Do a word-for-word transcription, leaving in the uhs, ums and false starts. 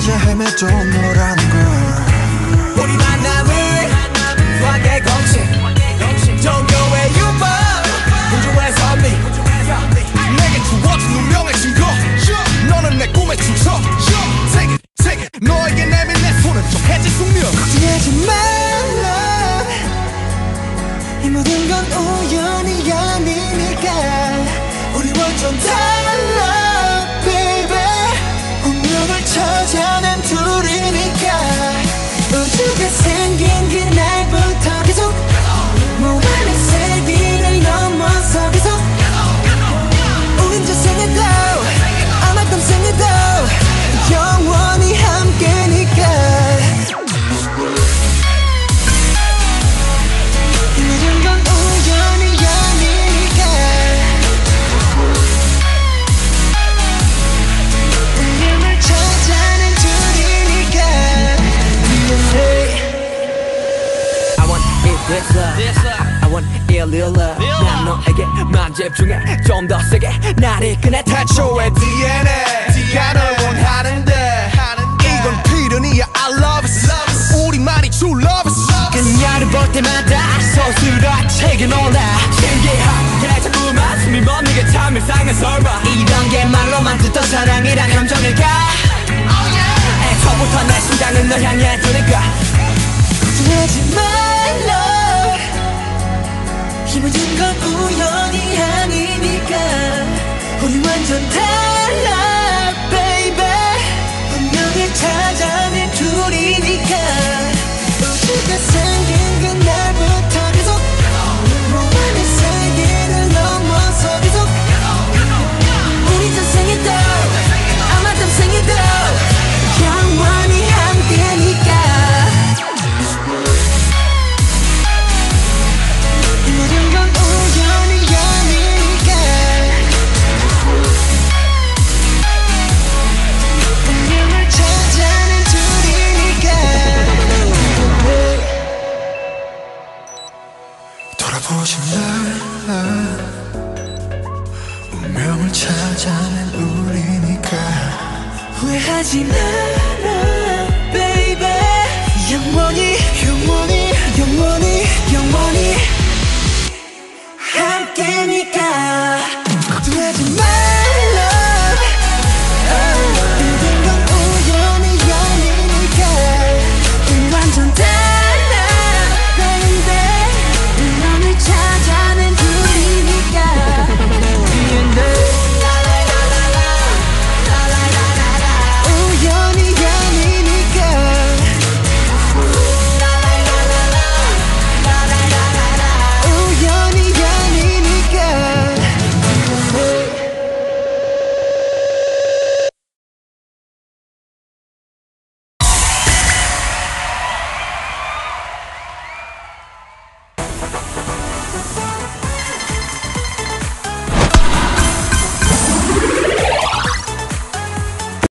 찾아 헤맸던 너라는 걸. 우리 만남을 수학의 공식 Don't go where you born 우주의 선미 내게 주어진 운명의 증거. 너는 내 꿈의 축소. Take it, take it. 너에게 내민 내 손은 좀 해질 숙명. 걱정하지 말라 이 모든 건 우연이 아니니까 우리 완전 달라 baby 운명을 찾아낸 둘이니까 우주가 생긴 그날부터 계속 무한의 세기를 넘어서 계속 우린 저 생에도 아마도 생에도 영원히 함께니까 이 모든 건 우연이 아니니까 운명을 찾아낸 둘이니까 I want it this love I want it real love 난 너에게만 집중해 좀 더 세게 날 이끄네 태초의 디엔에이가 널 원하는데 이건 필연이야 I love it. 우리만이 true love it. 그녀를 볼 때마다 서술어책에 놀라 신기하게 자꾸만 숨이 멎는 참 이상한 설마 이런 게 말로만 듣던 사랑이란 감정일까 애초부터 내 심장은 널 향해 두니까 걱정하지 말라 이 모든 건 우연이 아니니까 우리 완전 달라 baby 운명을 찾아낸 둘이니까 우주가 생긴 그날부터 계속 무한의 세계를 넘어서 계속 우리 전생에도 아마 땀생에도 영원히 함께니까 이 모든 건 우연이 아니니까 운명을 찾아낸 둘이니까 돌아보지 말라 운명을 찾아낸 우리니까 후회하지 마라 baby 영원히 영원히 영원히 영원히 함께니까 걱정하지 말라 모든 건 우연이 아니니까 우리 완전 달라 baby 운명을 찾아낸 둘이니까 우연이 아니니까 우연이 아니니까